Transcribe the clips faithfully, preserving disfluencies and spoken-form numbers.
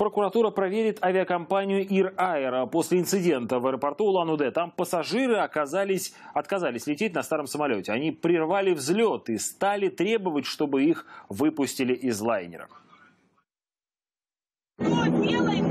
Прокуратура проверит авиакомпанию Ир Аэро после инцидента в аэропорту Улан-Удэ. Там пассажиры оказались, отказались лететь на старом самолете. Они прервали взлет и стали требовать, чтобы их выпустили из лайнера. Что делаем?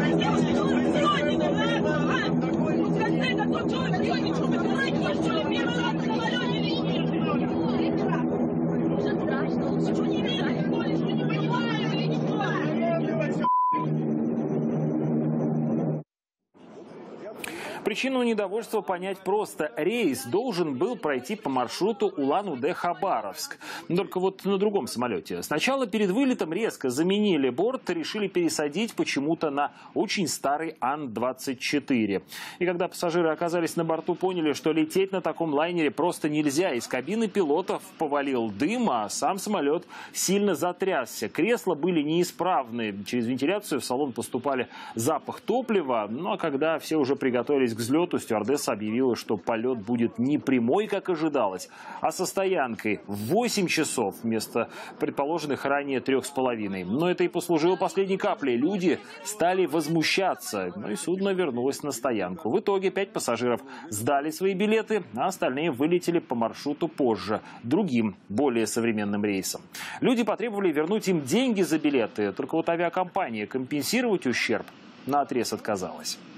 Причину недовольства понять просто. Рейс должен был пройти по маршруту Улан-Удэ-Хабаровск. Только вот на другом самолете. Сначала перед вылетом резко заменили борт, решили пересадить почему-то на очень старый Ан двадцать четыре. И когда пассажиры оказались на борту, поняли, что лететь на таком лайнере просто нельзя. Из кабины пилотов повалил дым, а сам самолет сильно затрясся. Кресла были неисправны. Через вентиляцию в салон поступали запах топлива. Ну а когда все уже приготовились к взлету, стюардесса объявила, что полет будет не прямой, как ожидалось, а со стоянкой в восемь часов вместо предположенных ранее трех с половиной. Но это и послужило последней каплей. Люди стали возмущаться, ну и судно вернулось на стоянку. В итоге пять пассажиров сдали свои билеты, а остальные вылетели по маршруту позже, другим, более современным рейсом. Люди потребовали вернуть им деньги за билеты, только вот авиакомпания компенсировать ущерб наотрез отказалась.